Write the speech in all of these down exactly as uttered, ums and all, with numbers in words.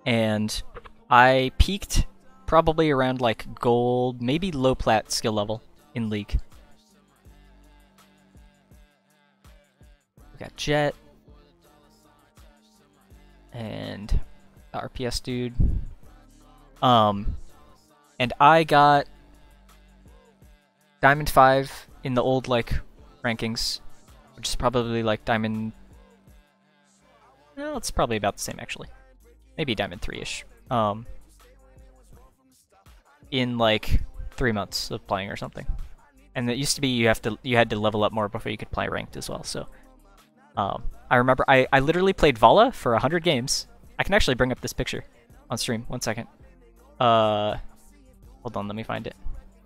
and I peaked probably around like gold, maybe low plat skill level in League. We got Jet and the R P S dude. Um, and I got Diamond five in the old like rankings, which is probably like Diamond. Well, it's probably about the same actually. Maybe Diamond three-ish. Um, in like three months of playing or something. And it used to be you have to you had to level up more before you could play ranked as well. So, um, I remember I I literally played Vala for a hundred games. I can actually bring up this picture on stream. One second. Uh, hold on, let me find it.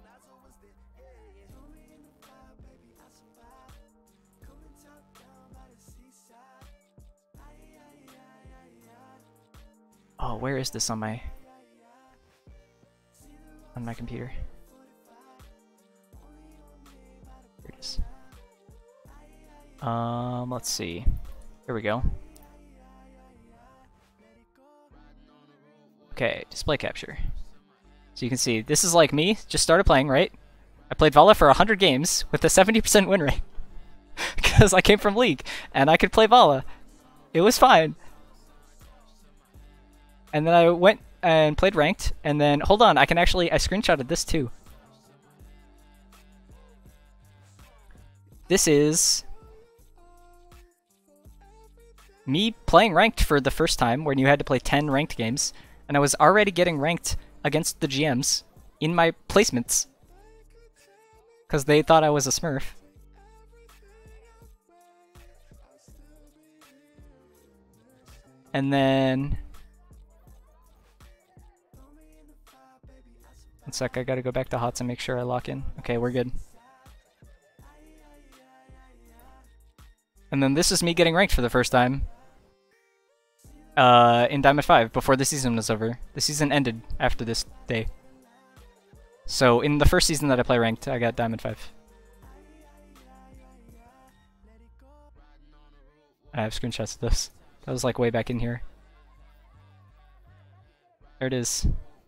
Oh, where is this on my on my computer? Here it is. Um, let's see. Here we go. Okay, display capture. So you can see, this is like me, just started playing, right? I played Vala for one hundred games with a seventy percent win rate. Because I came from League, and I could play Vala. It was fine. And then I went and played ranked, and then, hold on, I can actually, I screenshotted this too. This is me playing ranked for the first time when you had to play ten ranked games, and I was already getting ranked against the G Ms in my placements because they thought I was a Smurf. And then one sec, I gotta go back to H O T S and make sure I lock in. Okay, we're good. And then this is me getting ranked for the first time uh, in Diamond five before the season was over. The season ended after this day. So in the first season that I play ranked, I got Diamond five. I have screenshots of this. That was like way back in here. There it is.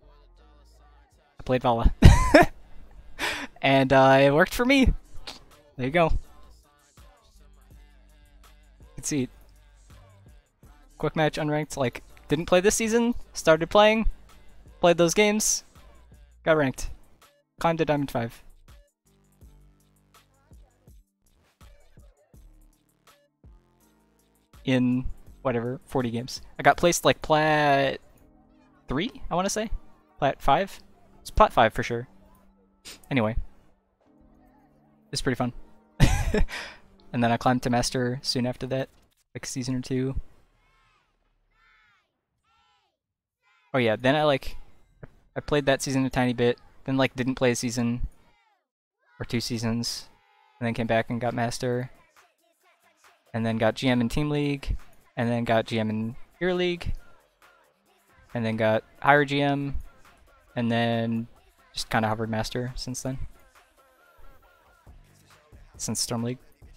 I played Vala. And uh, it worked for me. There you go. You can see. Quick match, unranked, like, didn't play this season, started playing, played those games, got ranked. Climbed to Diamond five. In, whatever, forty games. I got placed, like, plat three, I want to say? Plat five? It's plat five for sure. Anyway. It's pretty fun. And then I climbed to Master soon after that, like season or two. Oh yeah, then I like, I played that season a tiny bit, then like didn't play a season, or two seasons, and then came back and got Master, and then got G M in Team League, and then got G M in Ear League, and then got higher G M, and then just kind of hovered Master since then. Since Storm League.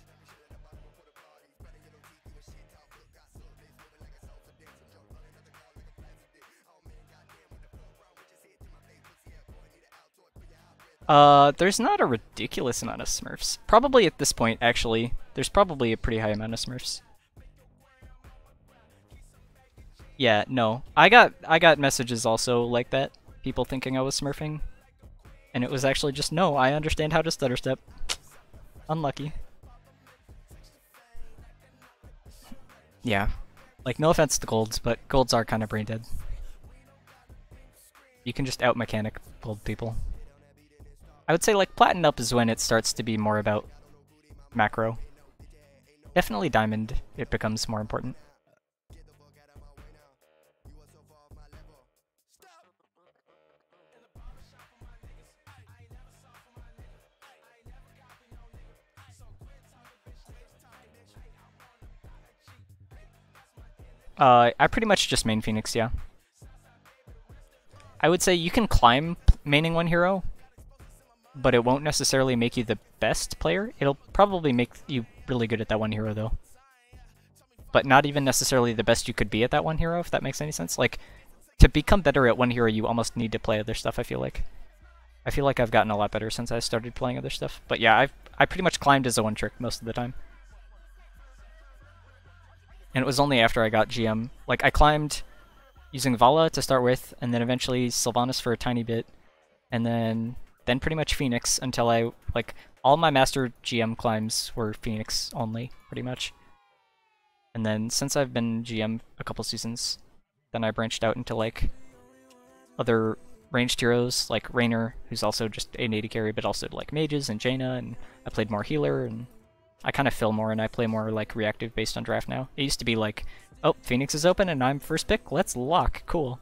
Uh, there's not a ridiculous amount of Smurfs. Probably at this point, actually. There's probably a pretty high amount of Smurfs. Yeah, no. I got I got messages also like that. People thinking I was smurfing. And it was actually just, no, I understand how to stutter step. Unlucky. Yeah. Like, no offense to golds, but golds are kind of brain dead. You can just out-mechanic gold people. I would say, like, platin up is when it starts to be more about macro. Definitely diamond, it becomes more important. Uh, I pretty much just main Phoenix, yeah. I would say you can climb maining one hero, but it won't necessarily make you the best player. It'll probably make you really good at that one hero, though. But not even necessarily the best you could be at that one hero, if that makes any sense. Like, to become better at one hero, you almost need to play other stuff, I feel like. I feel like I've gotten a lot better since I started playing other stuff. But yeah, I've, I pretty much climbed as a one-trick most of the time. And it was only after I got G M. Like, I climbed using Vala to start with, and then eventually Sylvanas for a tiny bit, and then then pretty much Phoenix until I, like, all my Master G M climbs were Phoenix only, pretty much. And then since I've been G M a couple seasons, then I branched out into, like, other ranged heroes, like Raynor, who's also just a native carry, but also, like, mages and Jaina, and I played more healer, and I kind of fill more, and I play more, like, reactive based on draft now. It used to be like, oh, Phoenix is open and I'm first pick, let's lock, cool.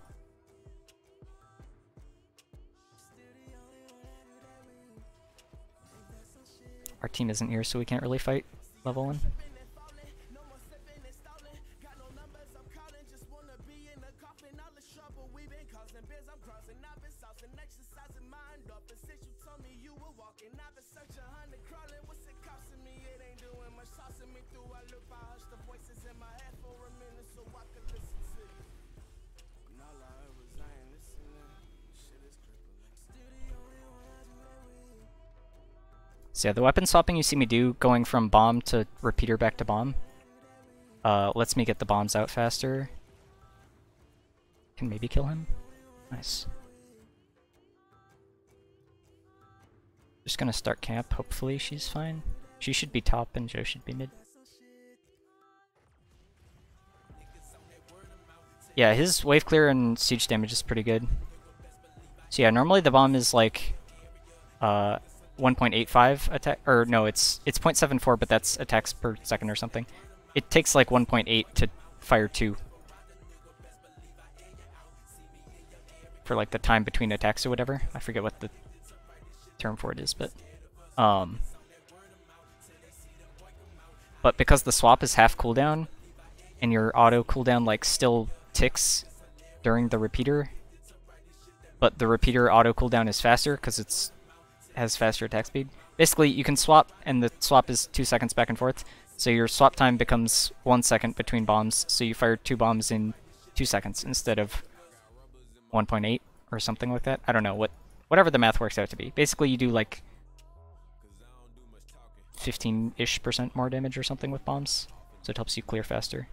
Our team isn't here, so we can't really fight level one. So yeah, the weapon swapping you see me do, going from bomb to repeater back to bomb, uh, lets me get the bombs out faster. Can maybe kill him. Nice. Just gonna start camp, hopefully she's fine. She should be top and Joe should be mid. Yeah, his wave clear and siege damage is pretty good. So yeah, normally the bomb is like uh, one point eight five attack, or no, it's it's zero point seven four, but that's attacks per second or something. It takes like one point eight to fire two. For like the time between attacks or whatever. I forget what the term for it is, but um but because the swap is half cooldown and your auto cooldown like still ticks during the repeater, but the repeater auto cooldown is faster because it's has faster attack speed. Basically, you can swap, and the swap is two seconds back and forth, so your swap time becomes one second between bombs, so you fire two bombs in two seconds instead of one point eight or something like that. I don't know, what whatever the math works out to be. Basically, you do like fifteen-ish percent more damage or something with bombs, so it helps you clear faster.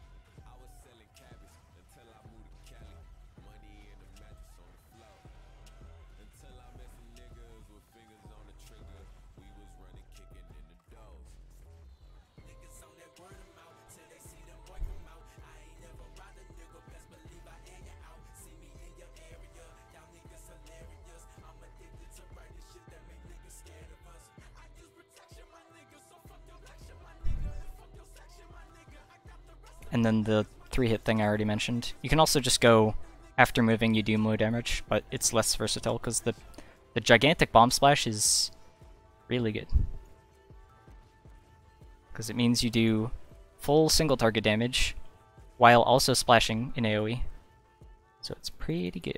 And then the three-hit thing I already mentioned. You can also just go, after moving you do more damage, but it's less versatile because the, the gigantic bomb splash is really good. Because it means you do full single target damage while also splashing in AoE. So it's pretty good.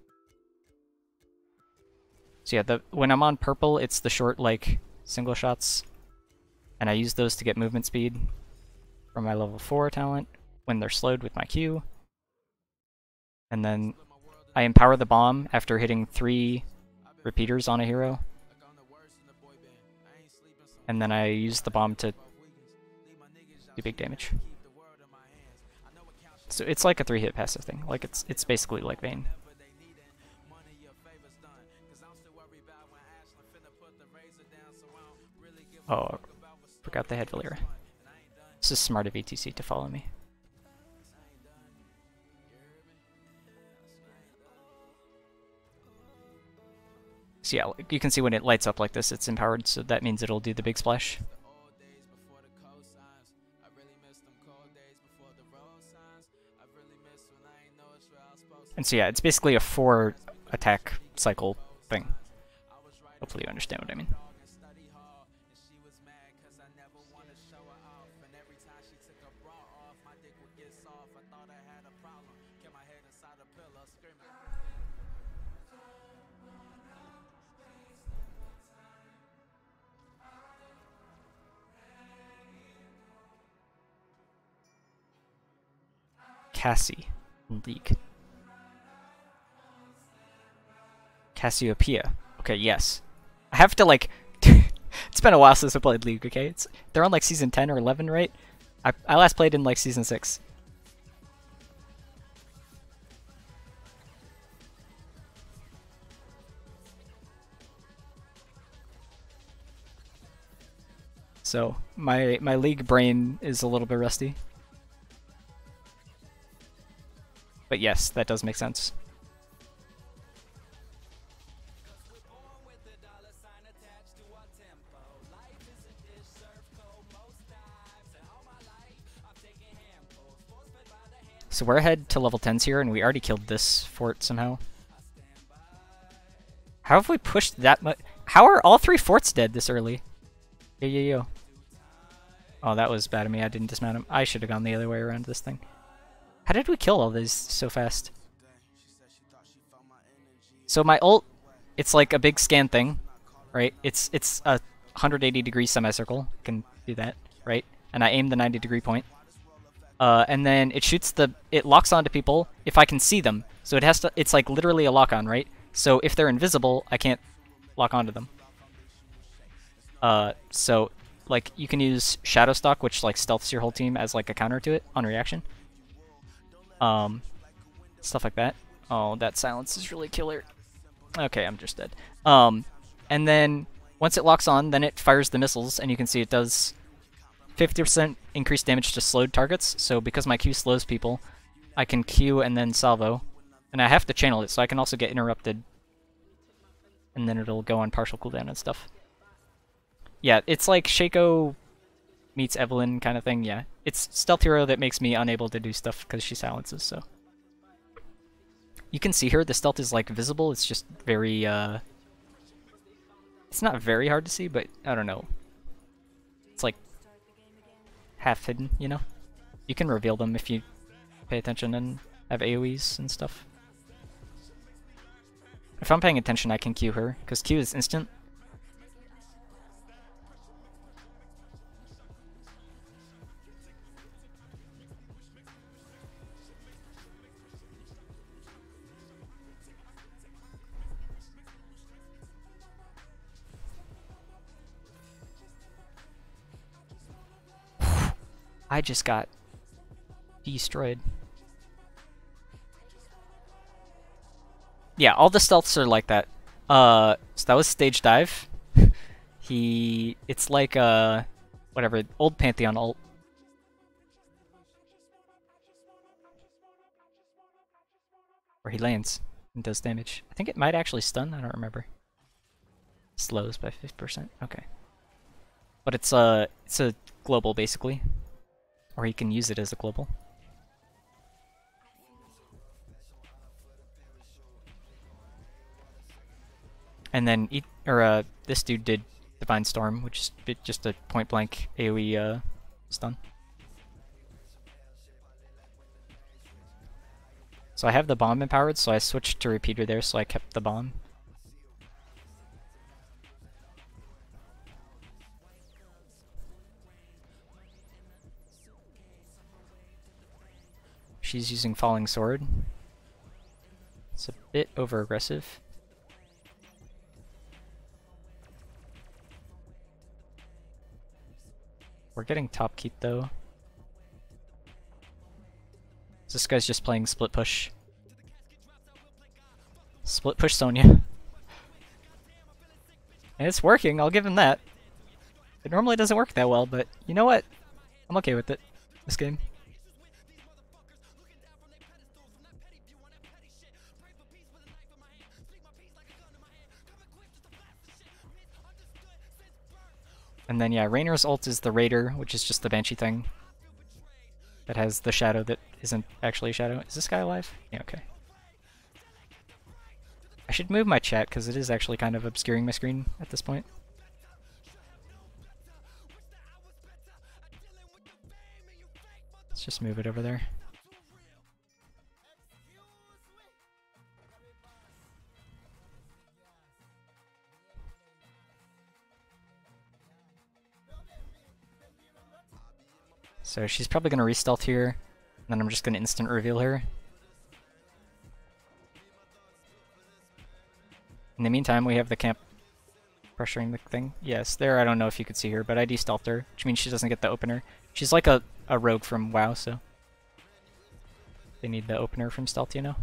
So yeah, the when I'm on purple, it's the short, like, single shots. And I use those to get movement speed from my level four talent when they're slowed with my Q. And then I empower the bomb after hitting three repeaters on a hero. And then I use the bomb to do big damage. So it's like a three-hit passive thing. Like it's it's basically like Vayne. Oh, forgot they had Valeera. It's just smart of E T C to follow me. So yeah, you can see when it lights up like this, it's empowered, so that means it'll do the big splash. And so yeah, it's basically a four attack cycle thing. Hopefully you understand what I mean. Cassie in League. Cassiopeia. Okay, yes. I have to like... It's been a while since I played League, okay? It's, they're on like season ten or eleven, right? I, I last played in like season six. So my my League brain is a little bit rusty. But yes, that does make sense. So we're ahead to level tens here, and we already killed this fort somehow. How have we pushed that much? How are all three forts dead this early? Yo, yo, yo. Oh, that was bad of me. I didn't dismount him. I should have gone the other way around this thing. How did we kill all these so fast? So my ult, it's like a big scan thing, right? It's it's a one hundred eighty degree semicircle. I can do that, right? And I aim the ninety degree point. Uh, and then it shoots the, it locks onto people if I can see them. So it has to, it's like literally a lock on, right? So if they're invisible, I can't lock onto them. Uh, so like you can use Shadow Stalk, which like stealths your whole team as like a counter to it on reaction. Um, stuff like that. Oh, that silence is really killer. Okay, I'm just dead. Um, and then once it locks on, then it fires the missiles, and you can see it does fifty percent increased damage to slowed targets. So because my Q slows people, I can Q and then salvo, and I have to channel it, so I can also get interrupted, and then it'll go on partial cooldown and stuff. Yeah, it's like Shaco meets Evelyn kind of thing. Yeah, it's stealth hero that makes me unable to do stuff because she silences. So you can see here the stealth is like visible. It's just very uh, it's not very hard to see, but I don't know. It's like half hidden, you know? You can reveal them if you pay attention and have AoEs and stuff. If I'm paying attention, I can Q her, because Q is instant. I just got destroyed. Yeah, all the stealths are like that. Uh, so that was Stage Dive. he, it's like uh, whatever, old Pantheon ult. Where he lands and does damage. I think it might actually stun. I don't remember. Slows by fifty percent. Okay. But it's a it's a global basically. Or he can use it as a global. And then, e or uh, this dude did Divine Storm, which is just a point-blank AoE uh, stun. So I have the bomb empowered, so I switched to Repeater there, so I kept the bomb. She's using Falling Sword. It's a bit over-aggressive. We're getting top keep though. This guy's just playing split push. Split push Sonya. And it's working, I'll give him that. It normally doesn't work that well, but you know what? I'm okay with it, this game. And then yeah, Rainer's ult is the Raider, which is just the Banshee thing. That has the shadow that isn't actually a shadow. Is this guy alive? Yeah, okay. I should move my chat, because it is actually kind of obscuring my screen at this point. Let's just move it over there. So she's probably going to re-stealth here, and then I'm just going to instant reveal her. In the meantime, we have the camp pressuring the thing. Yes, there, I don't know if you could see her, but I de-stealthed her, which means she doesn't get the opener. She's like a, a rogue from WoW, so they need the opener from stealth, you know?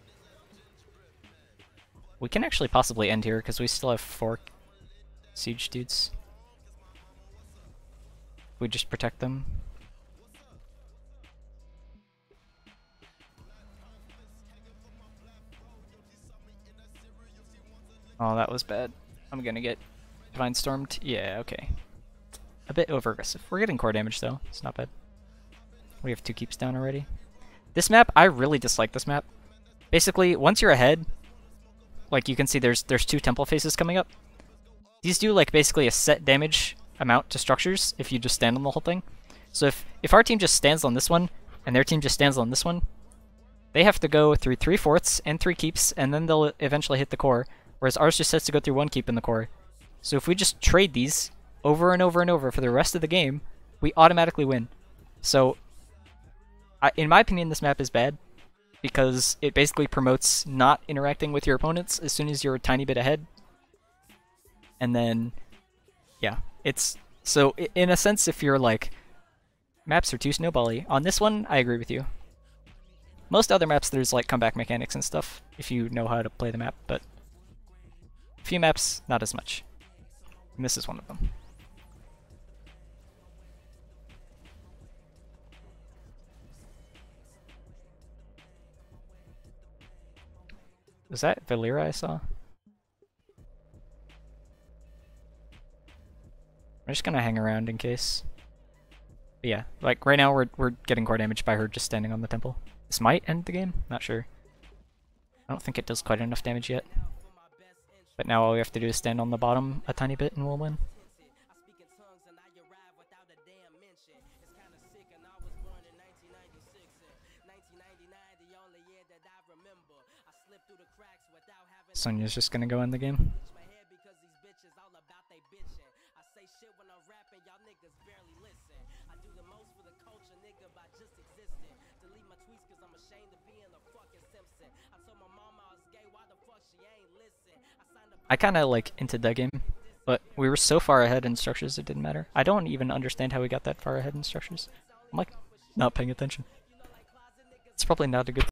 We can actually possibly end here, because we still have four siege dudes. We just protect them. Oh, that was bad. I'm gonna get Divine Stormed. Yeah, okay. A bit over-aggressive. We're getting core damage, though. It's not bad. We have two keeps down already. This map, I really dislike this map. Basically, once you're ahead, like you can see there's there's two temple faces coming up. These do like basically a set damage amount to structures if you just stand on the whole thing. So if, if our team just stands on this one, and their team just stands on this one, they have to go through three fourths and three keeps, and then they'll eventually hit the core, whereas ours just has to go through one keep in the core. So if we just trade these over and over and over for the rest of the game, we automatically win. So, I, in my opinion, this map is bad, because it basically promotes not interacting with your opponents as soon as you're a tiny bit ahead. And then, yeah, it's... So, in a sense, if you're like, maps are too snowbally, on this one, I agree with you. Most other maps, there's like comeback mechanics and stuff, if you know how to play the map, but a few maps, not as much. And this is one of them. Was that Valera I saw? I'm just gonna hang around in case. But yeah, like right now we're we're getting core damage by her just standing on the temple. This might end the game, not sure. I don't think it does quite enough damage yet. But now all we have to do is stand on the bottom a tiny bit and we'll win. Sonya's just gonna go in the game. I kinda like into the game, but we were so far ahead in structures it didn't matter. I don't even understand how we got that far ahead in structures. I'm like, not paying attention. It's probably not a good